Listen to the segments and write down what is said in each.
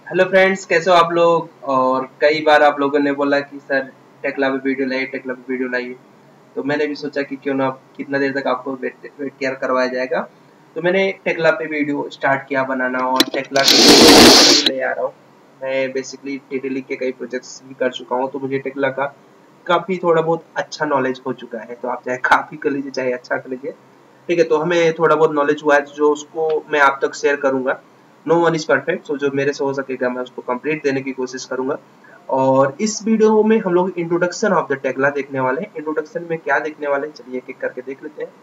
Hello friends, कैसे हो आप लोग। और कई बार आप लोगों ने बोला कि सर टेक्ला पे वीडियो लाइए, टेक्ला पे वीडियो लाइए। तो मैंने भी सोचा कि क्यों ना कितना देर तक आपको वेट केयर करवाया जाएगा। तो मैंने टेक्ला पे वीडियो स्टार्ट किया बनाना और टेक्ला पे ले आ रहा हूँ। मैं बेसिकली टेली के कई प्रोजेक्ट्स भी कर चुका हूँ, तो मुझे टेक्ला का काफ़ी थोड़ा बहुत अच्छा नॉलेज हो चुका है। तो आप चाहे काफ़ी कर लीजिए चाहे अच्छा कर लीजिए, ठीक है। तो हमें थोड़ा बहुत नॉलेज हुआ है जो उसको मैं आप तक शेयर करूंगा। No one is perfect, so जो मेरे से हो सकेगा मैं उसको कंप्लीट देने की कोशिश करूंगा। और इस वीडियो में हम लोग इंट्रोडक्शन ऑफ द टेक्ला देखने वाले हैं। इंट्रोडक्शन में क्या देखने वाले हैं, चलिए एक एक करके देख लेते हैं।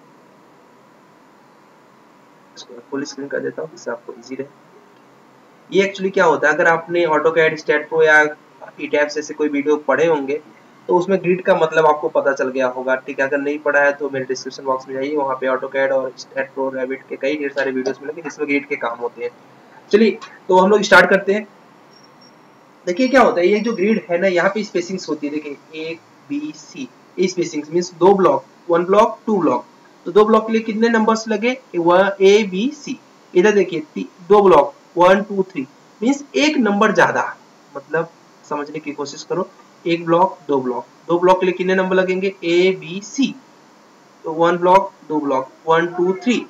इसको फुल स्क्रीन कर देता हूँ जिससे आपको इजी रहे। ये एक्चुअली क्या होता है, अगर आपने ऑटोकैड, स्टैटप्रो या ईटैप से कोई वीडियो पढ़े होंगे तो उसमें ग्रिड का मतलब आपको पता चल गया होगा, ठीक है। अगर नहीं पढ़ा है तो मेरे डिस्क्रिप्शन बॉक्स में जाइए, वहाँ पे ऑटोकैड और स्टैटप्रो, रैबिट के कई ढेर सारे वीडियोस मिलेंगे जिसमें ग्रिड के काम होते हैं। चलिए तो हम लोग स्टार्ट करते हैं। देखिए क्या होता है, ये जो ग्रिड है ना, यहाँ पे स्पेसिंग्स होती है। देखिए ए बी सी, ये स्पेसिंग्स मींस दो block, one block two block. तो दो ब्लॉक के लिए कितने नंबर्स लगे, ए बी सी। इधर देखिए दो ब्लॉक 1 2 3 मींस एक नंबर ज्यादा। मतलब समझने की कोशिश करो, एक ब्लॉक दो ब्लॉक, दो ब्लॉक के लिए कितने नंबर लगेंगे, ए बी सी। तो वन ब्लॉक दो ब्लॉक 1 2 3।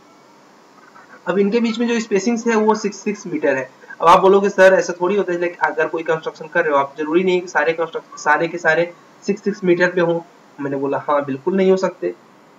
अब इनके बीच में जो स्पेसिंग है वो 6 मीटर है। अब आप बोलोगे सर ऐसा थोड़ी होता है, लाइक अगर कोई कंस्ट्रक्शन कर रहे हो आप, जरूरी नहीं कि सारे कंस्ट्रक्शन सारे के सारे 6 मीटर पे हो। मैंने बोला हाँ बिल्कुल नहीं हो सकते।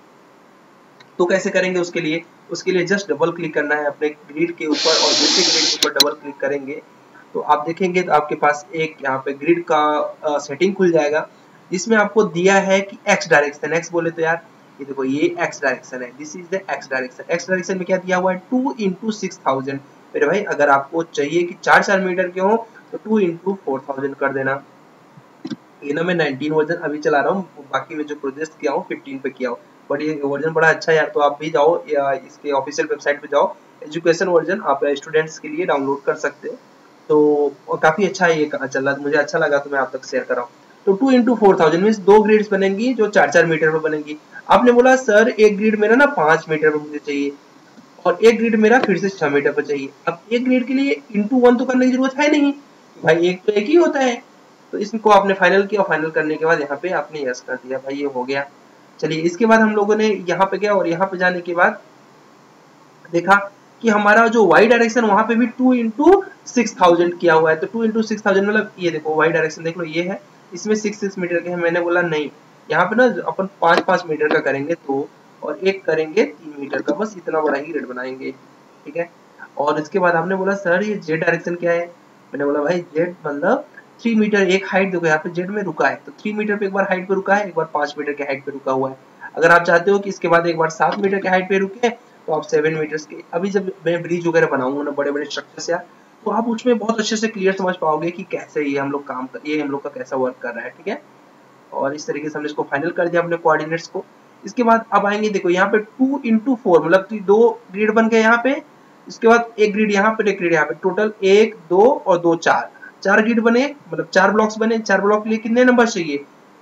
तो कैसे करेंगे उसके लिए, उसके लिए जस्ट डबल क्लिक करना है अपने ग्रिड के ऊपर, और दूसरे ग्रिड के ऊपर डबल क्लिक करेंगे तो आप देखेंगे तो आपके पास एक यहाँ पे ग्रिड का सेटिंग खुल जाएगा, जिसमें आपको दिया है कि एक्स डायरेक्शन। एक्स बोले तो यार ये देखो, ये एक्स डायरेक्शन है, this is the X direction. X direction में क्या दिया हुआ है, 2 × 6000। मेरे भाई अगर आपको चाहिए कि 4 मीटर के हो तो 2 × 4000 कर देना। ये ना मैं 19 वर्जन अभी चला रहा हूँ, बाकी में जो प्रोजेक्ट किया हूँ 15 पे किया हूँ। बट ये वर्जन बड़ा अच्छा है यार, तो आप भी जाओ या इसके ऑफिशियल वेबसाइट पे जाओ, एजुकेशन वर्जन आप स्टूडेंट्स के लिए डाउनलोड कर सकते हो। तो काफी अच्छा है, ये चल रहा, मुझे अच्छा लगा तो मैं आप तक शेयर कर रहा हूँ। तो 2 × 4000 मीन दो ग्रिड्स बनेंगी जो 4 4 मीटर पर बनेंगी। आपने बोला सर एक ग्रिड मेरा ना 5 मीटर पर मुझे चाहिए और एक ग्रिड मेरा फिर से 6 मीटर पर चाहिए। अब एक ग्रिड के लिए इंटू वन तो करने की जरूरत है नहीं भाई, एक तो एक ही होता है। तो इसको आपने फाइनल किया, फाइनल करने के बाद यहाँ पे आपने यस कर दिया, भाई ये हो गया। चलिए इसके बाद हम लोगों ने यहाँ पे गया और यहाँ पे जाने के बाद देखा कि हमारा जो वाई डायरेक्शन वहां पे भी 2 × 6000 किया हुआ है। तो 2 × 6000 मतलब ये देखो वाई डायरेक्शन देख लो, ये है, इसमें 6 मीटर के है। मैंने बोला नहीं, यहाँ पे ना अपन 5 5 मीटर का करेंगे तो, और एक करेंगे 3 मीटर का, बस इतना बड़ा ही ग्रिड बनाएंगे, ठीक है। और इसके बाद आपने बोला सर ये जेड डायरेक्शन क्या है। मैंने बोला भाई जेड मतलब 3 मीटर। एक हाइट देखो यहाँ पे जेड में रुका है, तो 3 मीटर पे एक बार हाइट पे रुका है, एक बार 5 मीटर के हाइट पे रुका हुआ है। अगर आप चाहते हो कि इसके बाद एक बार 7 मीटर के हाइट पे रुके तो आप 7 मीटर्स के, अभी जब मैं ब्रिज वगैरह बनाऊंगा ना बड़े बड़े स्ट्रक्चर्स यार, तो आप उसमें बहुत अच्छे से क्लियर समझ पाओगे कि कैसे ये हम लोग काम कर, ये हम लोग का कैसा वर्क कर रहा है, ठीक है। और इस तरीके से हमने इसको फाइनल कर दिया अपने कोऑर्डिनेट्स को। इसके बाद अब आएंगे, देखो यहाँ पे 2 × 4 मतलब दो ग्रिड बन गए यहाँ पे। इसके बाद एक ग्रिड यहाँ पे, एक ग्रिड यहाँ पे, टोटल 1 2 और 2 4, 4 ग्रिड बने, मतलब 4 ब्लॉक्स बने। 4 ब्लॉक के लिए कितने नंबर चाहिए,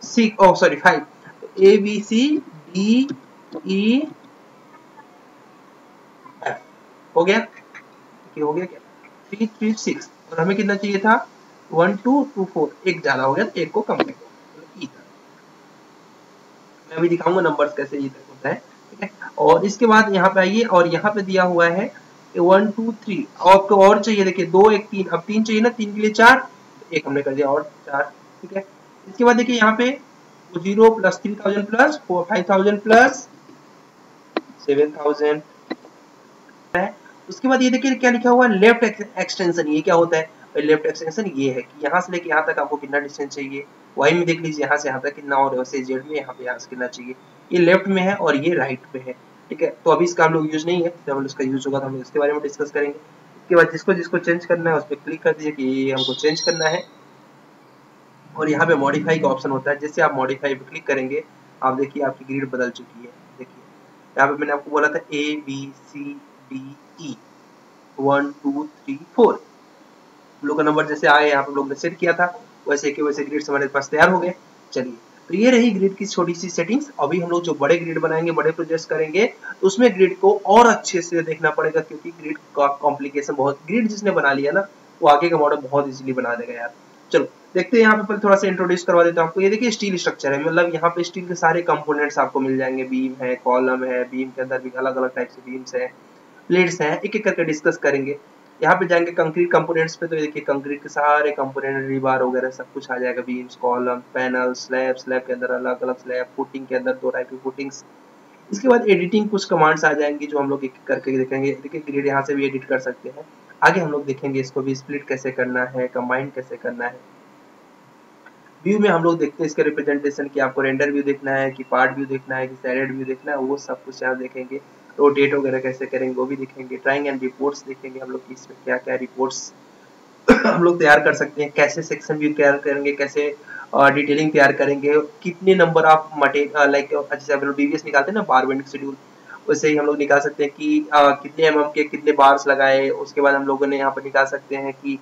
5। A B C D E F हो गया, हो गया क्या, 3 3 6। और हमें कितना चाहिए था, 1 2 2 4, एक ज्यादा हो गया तो एक को कम कर दो। मैं अभी दिखाऊंगा नंबर्स कैसे ये तक होता है, ठीक है। और इसके बाद यहाँ पे आइए, और यहाँ पे दिया हुआ है 1 2 3, और चाहिए, देखिए 2 1 3, अब 3 चाहिए ना, 3 के लिए 4, एक हमने कर दिया और 4, ठीक है। इसके बाद देखिए यहाँ पे 0 प्लस 3000 प्लस 5000 प्लस 7000 है। उसके बाद ये देखिए क्या लिखा हुआ है, लेफ्ट एक्सटेंशन। ये क्या होता है, लेफ्ट एक्सटेंशन ये है कि यहाँ से लेके यहाँ तक आपको कितना डिस्टेंस चाहिए। वाई में देख लीजिए यहाँ से यहाँ तक कितना, और वैसे जेड में यहाँ पे यहाँ से कितना चाहिए। ये लेफ्ट में है और ये राइट में है, ठीक है। तो अभी इसका हम लोग यूज नहीं है, जब हम इसका यूज होगा तो हम इसके बारे में डिस्कस करेंगे। इसके बाद जिसको जिसको चेंज करना है उस पर क्लिक कर दीजिए कि ये हमको चेंज करना है। और यहाँ पे मॉडिफाई का ऑप्शन होता है, जैसे आप मॉडिफाई पे क्लिक करेंगे आप देखिए आपकी ग्रिड बदल चुकी है। देखिए यहाँ पे मैंने आपको बोला था ए बी सी डी ई 1 2 3 4, हम लोग का नंबर जैसे आए यहाँ पे हम लोग ने सेट किया था, वैसे के वैसे ग्रिड्स हमारे पास तैयार हो गए। चलिए तो ये रही ग्रिड की छोटी सी सेटिंग्स। अभी हम लोग जो बड़े ग्रिड बनाएंगे, बड़े प्रोजेक्ट्स करेंगे, तो उसमें ग्रिड को और अच्छे से देखना पड़ेगा, क्योंकि ग्रिड का कॉम्प्लिकेशन बहुत, ग्रिड जिसने बना लिया ना वो आगे का मॉडल बहुत इजीली बना देगा यार। चलो देखते हैं, यहाँ पे पहले थोड़ा सा इंट्रोड्यूस करवा देता हूँ आपको। ये देखिए स्टील स्ट्रक्चर है, मतलब यहाँ पे स्टील के सारे कंपोनेंट्स आपको मिल जाएंगे, बीम है, कॉलम है, बीम के अंदर भी अलग अलग टाइप से बीम्स है, प्लेट्स हैं, एक एक करके डिस्कस करेंगे। यहाँ पे जाएंगे कंक्रीट कंपोनेंट्स पे, तो ये देखिए कंक्रीट के सारे कंपोनेंट, रीबार वगैरह सब कुछ आ जाएगा, beams, column, panel, slab, slab के अंदर अलग अलग स्लैब, फुटिंग के अंदर दो टाइप की फुटिंग्स। इसके बाद एडिटिंग कुछ कमांड्स आ जाएंगी जो हम लोग एक करके देखेंगे। देखिए ग्रिड यहाँ से भी एडिट कर सकते हैं। आगे हम लोग देखेंगे इसको भी स्प्लिट कैसे करना है, कंबाइन कैसे करना है। व्यू में हम लोग देखते हैं इसके रिप्रेजेंटेशन की, आपको रेंडर व्यू देखना है कि पार्ट व्यू देखना है कि सैडेड व्यू देखना है, वो सब कुछ यहाँ देखेंगे। रोटेट वगैरह कैसे करेंगे वो भी देखेंगे। ड्राइंग एंड रिपोर्ट्स देखेंगे हम लोग कि इसमें क्या क्या रिपोर्ट्स हम लोग तैयार कर सकते हैं, कैसे सेक्शन व्यू तैयार करेंगे, कैसे डिटेलिंग तैयार करेंगे, कितने नंबर ऑफ मटेरियल, लाइक जैसे हम लोग डीवीएस निकालते हैं ना, बार बेंडिंग शेड्यूल, वैसे ही हम लोग निकाल सकते हैं कि कितने एमएम के कितने बार्स लगाए। उसके बाद हम लोगों ने यहाँ पर निकाल सकते हैं कि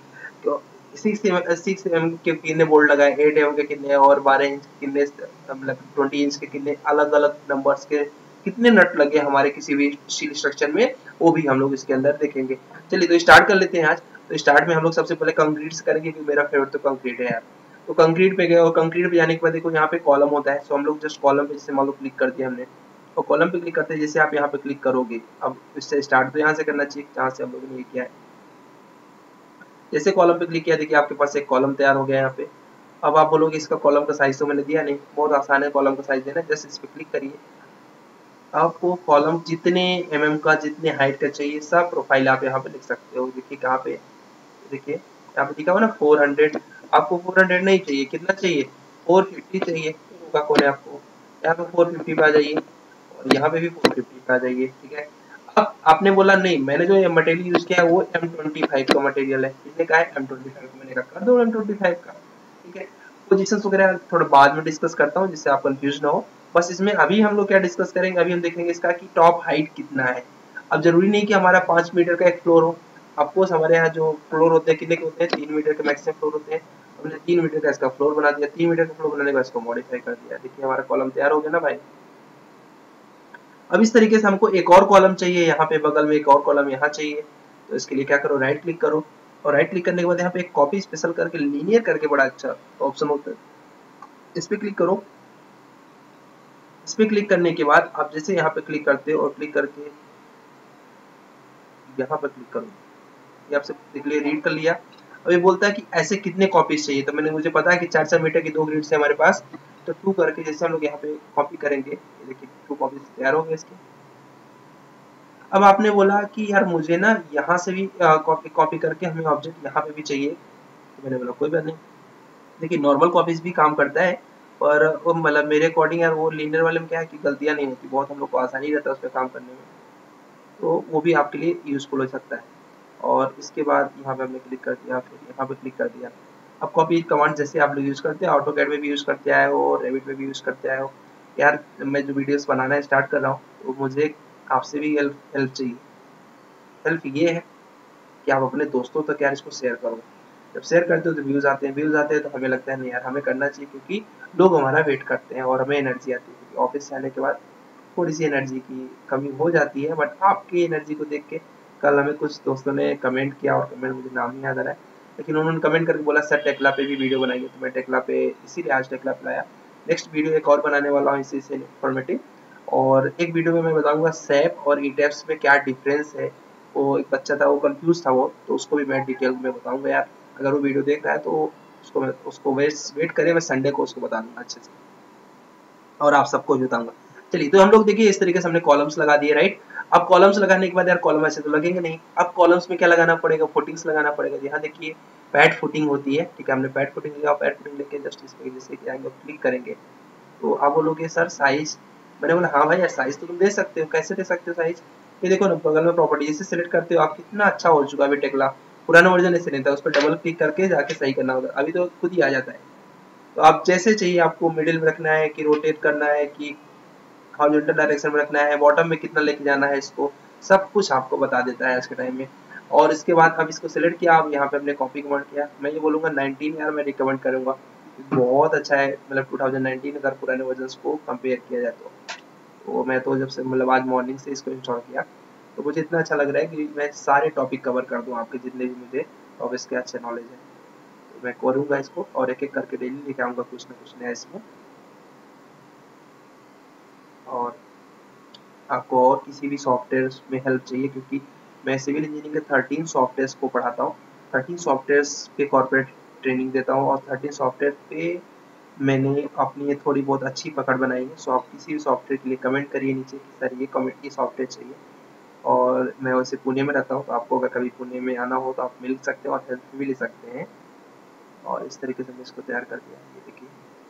6 एम के कितने बोल्ट लगाए, 8 एम के कितने, और 12 इंच के कितने, मतलब 20 इंच के कितने, अलग अलग नंबर्स के कितने नट लगे हमारे किसी भी स्टील स्ट्रक्चर में, वो भी हम लोग इसके अंदर देखेंगे। चलिए तो स्टार्ट कर लेते हैं आज। तो स्टार्ट में हम लोग सबसे पहले कंक्रीट से करेंगे, क्योंकि मेरा फेवरेट तो कंक्रीट है यार। तो कंक्रीट पे गए, और कंक्रीट पे जाने के बाद देखो यहाँ पे कॉलम होता है, सो हम लोग जस्ट कॉलम पे जैसे मान लो क्लिक कर दिया हमने, और कॉलम पे क्लिक करते हैं जैसे आप यहाँ पे क्लिक करोगे, अब इससे स्टार्ट तो यहाँ से करना चाहिए जहाँ से हम लोगों ने ये किया है। जैसे कॉलम पे क्लिक किया, देखिए आपके पास एक कॉलम तैयार हो गया यहाँ पे। अब आप बोलोगे इसका कॉलम का साइज तो मैंने दिया नहीं, बहुत आसान है कॉलम का साइज देना, जस्ट इस पे क्लिक करिए। आपको कॉलम जितने एमएम का, जितने हाइट का चाहिए, सब प्रोफाइल आप यहाँ पे लिख सकते हो। देखिए कहाँ पे, देखिए यहाँ पे लिखा हुआ ना 400। आपको 400 नहीं चाहिए, कितना चाहिए, 450 चाहिए। होगा कौन है आपको, यहाँ पे 450 पे आ जाइए, और यहाँ पे भी 450 पे आ जाइए, ठीक है। अब आपने बोला नहीं, मैंने जो मटेरियल यूज किया है वो M25 का मटेरियल है, इसने कहा है M25 का, मैंने कहा कर दो M25 का, ठीक है। पोजीशंस वगैरह थोड़ा बाद में डिस्कस करता हूँ जिससे आप कंफ्यूज ना हो। बस इसमें अभी हम लोग क्या डिस्कस करेंगे, अभी हम देखेंगे इसका कि टॉप हाइट कितना है। अब जरूरी नहीं कि हमारा 5 मीटर का एक फ्लोर हो, ऑफकोर्स हमारे यहाँ जो फ्लोर होते हैं कितने के होते हैं, 3 मीटर के मैक्सिमम फ्लोर होते हैं। हमने 3 मीटर का इसका फ्लोर बना दिया, 3 मीटर का फ्लोर बनाने के बाद इसको मॉडिफाई कर दिया। देखिए हमारा कॉलम तैयार हो गया ना भाई। अब इस तरीके से हमको एक और कॉलम चाहिए, यहाँ पे बगल में एक और कॉलम यहाँ चाहिए। तो इसके लिए क्या करो, राइट क्लिक करो, और राइट क्लिक करने के बाद यहाँ पे एक कॉपी स्पेशल करके लीनियर करके बड़ा अच्छा ऑप्शन होता है, इस पे क्लिक करो। इस पे क्लिक करने के बाद आप जैसे यहाँ पे क्लिक करते हो, और क्लिक करके यहाँ पर क्लिक करो, ये आपसे देख लिया, रीड कर लिया। अब ये बोलता है कि ऐसे कितने कॉपीज चाहिए, तो मैंने, मुझे पता है कि 4-4 मीटर की 2 ग्रिड्स है हमारे पास, तो 2 करके जैसे हम लोग यहाँ पे कॉपी करेंगे, ये देखिए 2 कॉपीज तैयार हो गए इसके। अब आपने बोला कि यार मुझे ना यहाँ से भी कॉपी कॉपी करके हमें ऑब्जेक्ट यहाँ पे भी चाहिए, तो मैंने बोला कोई बात नहीं। देखिए नॉर्मल कॉपीज भी काम करता है, पर वो मतलब मेरे अकॉर्डिंग यार वो लीनियर वाले में क्या है कि गलतियाँ नहीं होती, बहुत हम लोग को आसानी रहता है उस पर काम करने में, तो वो भी आपके लिए यूजफुल हो सकता है। और इसके बाद यहाँ पे हमने क्लिक कर दिया, फिर यहाँ पे क्लिक कर दिया। अब कॉपी कमांड जैसे आप लोग यूज़ करते हैं, ऑटोकैड में भी यूज़ करते आए हो, रेविट में भी यूज़ करते आए हो। यार मैं जो वीडियोस बनाना स्टार्ट कर रहा हूँ, तो मुझे आपसे भी हेल्प चाहिए। हेल्प ये है कि आप अपने दोस्तों तक यार इसको शेयर करो। जब शेयर करते हो तो व्यूज़ आते हैं, व्यूज़ आते हैं तो हमें लगता है नहीं यार हमें करना चाहिए, क्योंकि लोग हमारा वेट करते हैं और हमें एनर्जी आती है, क्योंकि ऑफिस से आने के बाद थोड़ी सी एनर्जी की कमी हो जाती है। बट आपकी एनर्जी को देख के कल हमें कुछ दोस्तों ने कमेंट किया, और कमेंट मुझे नाम नहीं याद आ रहा है, लेकिन उन्होंने कमेंट करके बोला सर टेक्ला पे भी वीडियो बनाइए, तो मैं टेक्ला पे इसीलिए आज टेक्ला पे लाया। नेक्स्ट वीडियो एक और बनाने वाला हूँ इसी से इन्फॉर्मेटिव, और एक वीडियो में मैं बताऊंगा सैप और ईटेप्स में क्या डिफरेंस है। वो एक बच्चा था वो कंफ्यूज था, वो तो उसको भी मैं डिटेल में बताऊंगा यार। अगर वो वीडियो देख रहा है तो उसको वेट करे, मैं संडे को उसको बता दूंगा अच्छे से, और आप सबको भी बताऊंगा। चलिए तो हम लोग देखिए इस तरीके से हमने कॉलम्स लगा दिए, राइट। अब कॉलम्स लगाने के बाद यार कॉलम ऐसे तो लगेंगे नहीं, अब कॉलम्स में क्या लगाना पड़ेगा, फुटिंग्स लगाना पड़ेगा। यहाँ देखिए पैड फुटिंग होती है, ठीक है, हमने पैड फुटिंग लिया, पैड फुटिंग लेके जस्ट इस पे जैसे कि आएंगे क्लिक करेंगे, तो आप बोलोगे सर साइज, मैंने बोला हाँ भाई यार साइज तो तुम दे सकते हो, कैसे दे सकते हो साइज, ये देखो ना बगल में प्रॉपर्टी जैसे सिलेक्ट करते हो आप, कितना अच्छा हो चुका है अभी टेक्ला। पुराना वर्जन ऐसे नहीं था, उस पर डबल क्लिक करके जाके सही करना होगा, अभी तो खुद ही आ जाता है। तो आप जैसे चाहिए, आपको मिडिल में रखना है कि रोटेट करना है कि हॉरिजॉन्टल डायरेक्शन में रखना है, बॉटम में कितना लेके जाना है इसको, सब कुछ आपको बता देता है आज के टाइम में। और इसके बाद अब इसको सिलेक्ट किया, आप यहाँ पे अपने कॉपी कमांड किया, मैं ये बोलूँगा 19 यार मैं रिकमेंड करूँगा, बहुत अच्छा है, मतलब 2019 अगर पुराने वर्जन को कंपेयर किया जाए तो मैं तो जब से मतलब आज मॉर्निंग से इसको इंस्टॉल किया, तो मुझे इतना अच्छा लग रहा है कि मैं सारे टॉपिक कवर कर दूँ आपके जितने भी मुझे और इसके अच्छे नॉलेज है, तो मैं करूँगा इसको और एक एक करके डेली लेके आऊँगा कुछ ना कुछ नया इसमें। और आपको और किसी भी सॉफ्टवेयर में हेल्प चाहिए, क्योंकि मैं सिविल इंजीनियरिंग के 13 सॉफ्टवेयर्स को पढ़ाता हूँ, 13 सॉफ्टवेयर्स पे कॉर्पोरेट ट्रेनिंग देता हूँ और 13 सॉफ्टवेयर पे मैंने अपनी ये थोड़ी बहुत अच्छी पकड़ बनाई है। सो आप किसी भी सॉफ्टवेयर के लिए कमेंट करिए नीचे कि सर ये सॉफ्टवेयर चाहिए। और मैं वैसे पुणे में रहता हूँ, तो आपको अगर कभी पुणे में आना हो तो आप मिल सकते हैं और हेल्प भी ले सकते हैं। और इस तरीके से मैं इसको तैयार कर दिया, ये देखिए।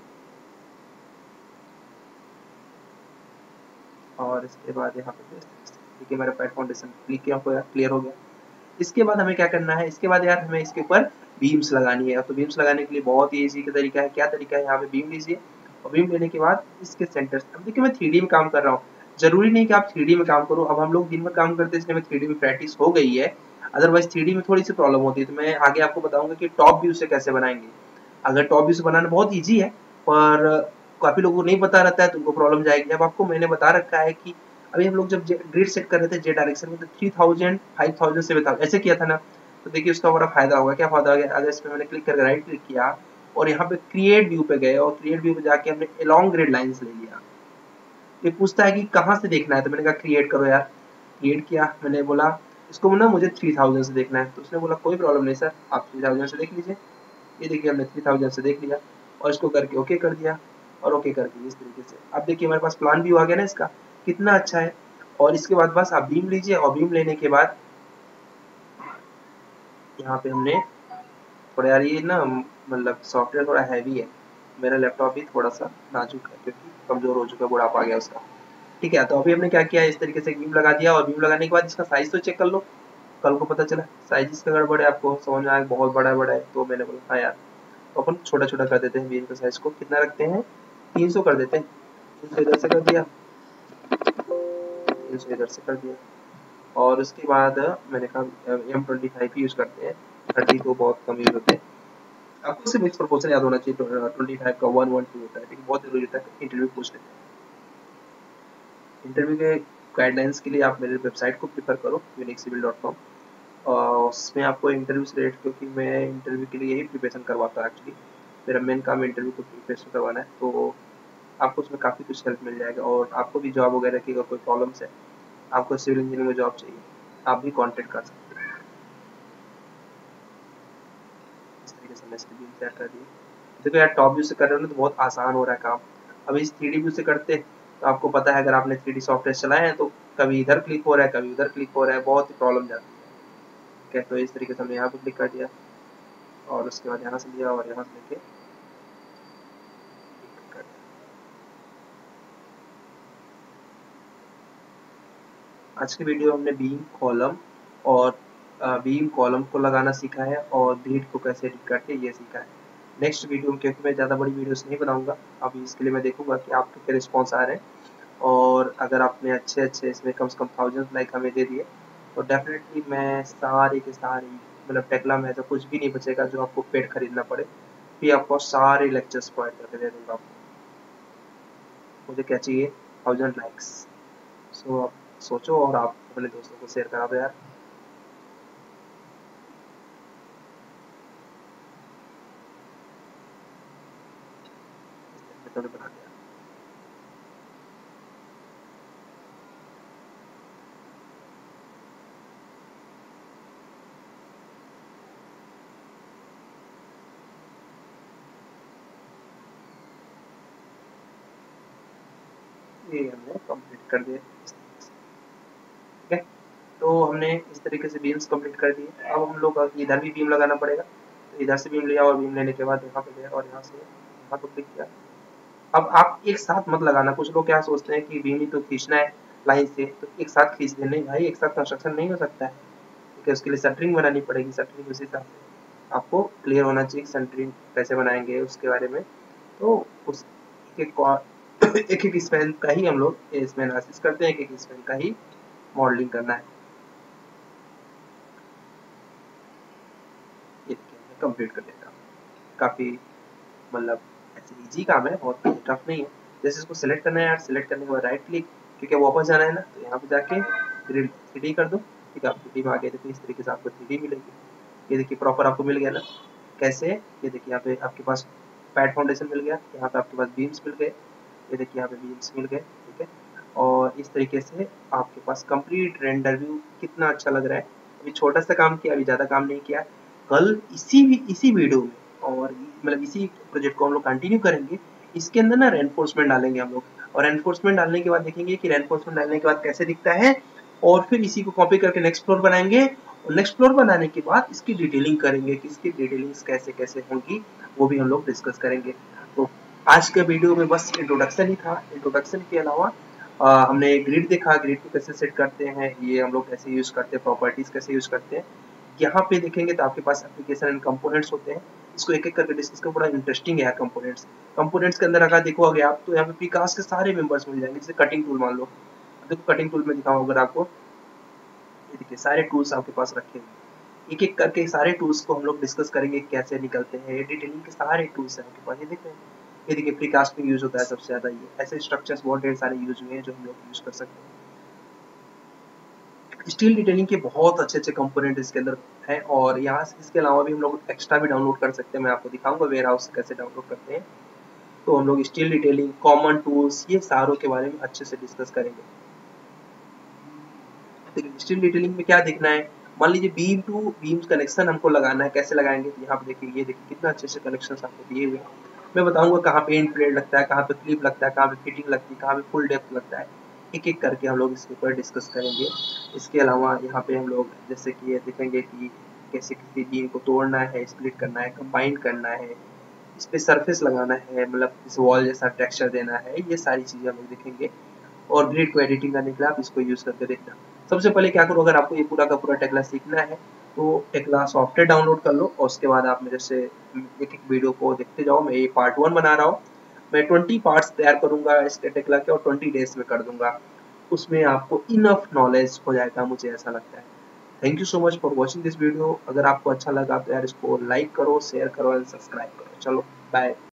और इसके बाद यहाँ पे देखिए मेरा पैड फाउंडेशन क्लियर हो गया। इसके बाद हमें क्या करना है, इसके बाद यार हमें इसके ऊपर बीम्स लगानी है। तो बीम्स लगाने के लिए बहुत ही ईजी का तरीका है। क्या तरीका है, यहाँ पे बीम लीजिए और बीम लेने के बाद इसके सेंटर से, अब देखिए मैं 3D में काम कर रहा हूँ, जरूरी नहीं कि आप 3D में काम करो। अब हम लोग दिन में काम करते हैं, इसलिए मैं 3D में प्रैक्टिस हो गई है, अदरवाइज 3D में थोड़ी सी प्रॉब्लम होती है। तो मैं आगे आपको बताऊंगा कि टॉप व्यू से कैसे बनाएंगे। अगर टॉप व्यू से बनाना बहुत ईजी है, पर काफी लोगों को नहीं पता रहता है तो उनको प्रॉब्लम जाएगी। अब आपको मैंने बता रखा है कि अभी हम लोग जब ग्रिड सेट कर रहे थे जे डायरेक्शन में, तो 3000 5000 7000 ऐसे किया था ना। तो देखिए उसका बड़ा फायदा होगा। क्या फायदा हो गया, अगर इसमें मैंने क्लिक करके राइट क्लिक किया और यहाँ पे क्रिएट व्यू पे गए और क्रिएट व्यू पे जाके हमने अलोंग ग्रिड लाइंस ले लिया। ये पूछता है कि कहाँ से देखना है, तो मैंने कहा क्रिएट करो यार। क्रिएट किया, मैंने बोला इसको ना मुझे 3000 से देखना है, तो उसने बोला कोई प्रॉब्लम नहीं सर, आप 3000 से देख लीजिए। ये देखिए हमने 3000 से देख लिया और इसको करके ओके कर दिया और ओके कर दिया इस तरीके से। अब देखिए हमारे पास प्लान भी आ गया ना इसका, कितना अच्छा है। और इसके बाद बस आप बीम लीजिए और बीम लेने के बाद यहाँ पे हमने थोड़ा, यार ये ना मतलब सॉफ्टवेयर थोड़ा हैवी है, मेरा लैपटॉप भी थोड़ा सा नाजुक है क्योंकि कमजोर हो चुका है, बुढ़ापा आ गया उसका। ठीक है, तो अभी हमने क्या किया, इस तरीके से बीम लगा दिया और बीम लगाने के बाद इसका साइज तो चेक कर लो। कल को पता चला साइज इसका गड़बड़ है, आपको समझ में आया बहुत बड़ा बड़ा है, तो मैंने बोला हाँ यार, तो अपन छोटा छोटा कर देते हैं बीम का साइज को। कितना रखते हैं, 300 कर देते हैं। 300 इधर से कर दिया, 300 इधर से कर दिया। और उसके बाद मैंने कहा M25 यूज करते हैं, 30 तो बहुत कम यूज होते हैं। आपको सिर्फ इस प्रोपोर्शन याद होना चाहिए, 25 का 112 होता है, लेकिन बहुत जरूरी होता है, इंटरव्यू पूछ लेते हैं। इंटरव्यू के गाइडलाइंस के लिए आप मेरे वेबसाइट को प्रेफर करो, uniquecivil.com। उसमें आपको इंटरव्यू से रिलेटेड, क्योंकि मैं इंटरव्यू के लिए यही प्रिपरेशन करवाता हूँ एक्चुअली, मेरा मेन काम इंटरव्यू को प्रिपरेशन करवाना है। तो आपको उसमें काफ़ी कुछ हेल्प मिल जाएगा। और आपको भी जॉब वगैरह की अगर कोई प्रॉब्लम्स है, आपको सिविल इंजीनियरिंग में जॉब चाहिए, आप भी कॉन्टेक्ट कर सकते हैं। इस तरीके से मैं इसकी भी तैयार कर दी। देखो यार टॉप व्यू से कर रहे हो ना तो बहुत आसान हो रहा है काम। अब इस 3D व्यू से करते तो आपको पता है, अगर आपने 3D सॉफ्टवेयर चलाए हैं तो कभी इधर क्लिक हो रहा है कभी उधर क्लिक हो रहा है, बहुत ही प्रॉब्लम जाती है। ठीक है, तो इस तरीके से हमने यहाँ पे क्लिक कर दिया और उसके बाद यहाँ से लिया और यहाँ से लेके कर दिया। आज की वीडियो हमने बीम कॉलम और बीम कॉलम को लगाना सीखा है और ग्रिड को कैसे एडिट करते हैं ये सीखा है। नेक्स्ट वीडियो में, क्योंकि मैं ज़्यादा बड़ी वीडियोस नहीं बनाऊंगा अभी, इसके लिए मैं देखूंगा कि आपके क्या रिस्पॉन्स आ रहे हैं। और अगर आपने अच्छे अच्छे इसमें कम से कम 1000 लाइक हमें दे दिए तो डेफिनेटली मैं सारी के सारी, मतलब टेक्ला में ऐसा कुछ भी नहीं बचेगा जो आपको पेड खरीदना पड़े, फिर आपको सारे लेक्चर्स प्रोवाइड करके दे दूंगा आपको। मुझे क्या चाहिए, 1000 लाइक्स। सो आप सोचो और आप अपने दोस्तों को शेयर करा दो यार। मैंने बना दिया। ये हमने कंप्लीट कर दिया इस तरीके से। ठीक है, तो हमने इस तरीके से बीम्स कंप्लीट कर दिए। अब हम लोग इधर भी बीम लगाना पड़ेगा, तो इधर से बीम लिया और बीम लेने के बाद यहाँ पे गया और यहाँ से यहाँ पे क्लिक किया। अब आप एक साथ मत लगाना, कुछ लोग क्या सोचते हैं कि बीम ही तो खींचना है लाइन से तो एक साथ खींच दे, नहीं भाई, एक साथ कंस्ट्रक्शन नहीं हो सकता है। ठीक है, उसके लिए सेंटरिंग बनानी पड़ेगी, सेंटरिंग उसी हिसाब से आपको क्लियर होना चाहिए, सेंटरिंग कैसे बनाएंगे उसके बारे में। तो उस एक एक एक स्पैन का ही हम लोग इसमें एनालिसिस करते हैं, एक एक स्पैन का ही मॉडलिंग करना है। ये देखिए कंप्लीट कर देता हूँ। काफ़ी मतलब ऐसे इजी काम है, बहुत टफ नहीं है। जैसे इसको सिलेक्ट करना है यार, सिलेक्ट करने के बाद राइट क्लिक, क्योंकि वापस जाना है ना, तो यहाँ पे जाके ग्रिड 3D कर दो। ठीक है, आप 3D में आ गए तो इस तरीके से आपको 3D मिलेगी। ये देखिए प्रॉपर आपको मिल गया ना। कैसे, ये देखिए यहाँ पे आपके पास पैड फाउंडेशन मिल गया, यहाँ पे आपके पास बीम्स मिल गए, ये देखिए यहाँ पे बीम्स मिल गए, ठीक है। और इस तरीके से आपके पास कंप्लीट रेंडर व्यू कितना अच्छा लग रहा है। अभी छोटा सा काम किया, अभी ज़्यादा काम नहीं किया। कल इसी वीडियो में और मतलब इसी प्रोजेक्ट को हम लोग कंटिन्यू करेंगे। इसके अंदर ना रेनफोर्समेंट डालेंगे हम लोग, और रेनफोर्समेंट डालने के बाद देखेंगे कि रेनफोर्समेंट डालने के बाद कैसे दिखता है, और फिर इसी को कॉपी करके नेक्स्ट फ्लोर बनाएंगे। और नेक्स्ट फ्लोर बनाने के बाद इसकी डिटेलिंग करेंगे कि इसकी डिटेलिंग्स कैसे कैसे होंगी, वो भी हम लोग डिस्कस करेंगे। तो आज के वीडियो में बस इंट्रोडक्शन ही था। इंट्रोडक्शन के अलावा हमने ग्रिड देखा, ग्रिड को कैसे सेट करते हैं, ये हम लोग कैसे यूज करते हैं, प्रॉपर्टीज कैसे यूज करते हैं। यहाँ पे देखेंगे तो आपके पास एप्लीकेशन एंड कंपोनेंट्स होते हैं। इसको एक एक करके डिस्कस कर, बड़ा इंटरेस्टिंग है कंपोनेंट्स। कंपोनेंट्स के अंदर अगर देखोगे आप तो यहाँ पे प्रीकास्ट के सारे मेंबर्स मिल जाएंगे। जैसे कटिंग टूल मान लो, देखो कटिंग टूल में दिखाऊं अगर आपको, ये देखिए सारे टूल्स आपके पास रखे हुए। एक एक करके सारे टूल्स को हम लोग डिस्कस करेंगे कैसे निकलते हैं। ये डिटेलिंग के सारे टूल्स हैं आपके पास, ये देख रहे हैं। ये देखिए प्रीकास्ट में यूज होता है सबसे ज्यादा, ये ऐसे स्ट्रक्चर्स बहुत ढेर सारे यूज हुए हैं जो हम लोग यूज कर सकते हैं। स्टील डिटेलिंग के बहुत अच्छे अच्छे कंपोनेंट इसके अंदर है, और यहाँ से इसके अलावा भी हम लोग एक्स्ट्रा भी डाउनलोड कर सकते हैं। मैं आपको दिखाऊंगा वेयर हाउस से कैसे डाउनलोड करते हैं। तो हम लोग स्टील डिटेलिंग, कॉमन टूल्स, ये सारों के बारे में अच्छे से डिस्कस करेंगे। देखिए स्टील डिटेलिंग में क्या देखना है, मान लीजिए बीम टू बीम्स कनेक्शन हमको लगाना है, कैसे लगाएंगे। तो यहाँ पे देखिए, ये देखिए कितना अच्छे से कनेक्शन आपको दिए हुए हैं। मैं बताऊंगा कहाँ पे एंड प्लेट लगता है, कहाँ पे क्लिप लगता है, कहाँ पे फिटिंग लगती है, कहाँ पे फुल डेप्थ लगता है। एक एक करके हम लोग इसके ऊपर डिस्कस करेंगे। इसके अलावा यहाँ पे हम लोग जैसे कि ये देखेंगे कि कैसे किसी बीम को तोड़ना है, स्प्लिट करना है, कंबाइन करना है, इस पे सरफेस लगाना है, मतलब इस वॉल जैसा टेक्सचर देना है। ये सारी चीजें हम लोग देखेंगे। और ग्रिड को एडिटिंग करने के लिए आप इसको यूज करके देखना। सबसे पहले क्या करो, अगर आपको ये पूरा का पूरा टेक्ला सीखना है तो टेक्ला सॉफ्टवेयर डाउनलोड कर लो, और उसके बाद आप मेरे से एक एक वीडियो को देखते जाओ। मैं ये पार्ट 1 बना रहा हूँ। मैं 20 पार्ट्स तैयार करूंगा इसके टेक्ला के, और 20 डेज में कर दूंगा। उसमें आपको इनफ नॉलेज हो जाएगा, मुझे ऐसा लगता है। Thank you so much for watching this video. अगर आपको अच्छा लगा तो यार इसको लाइक करो, शेयर करो एंड सब्सक्राइब करो। चलो बाय।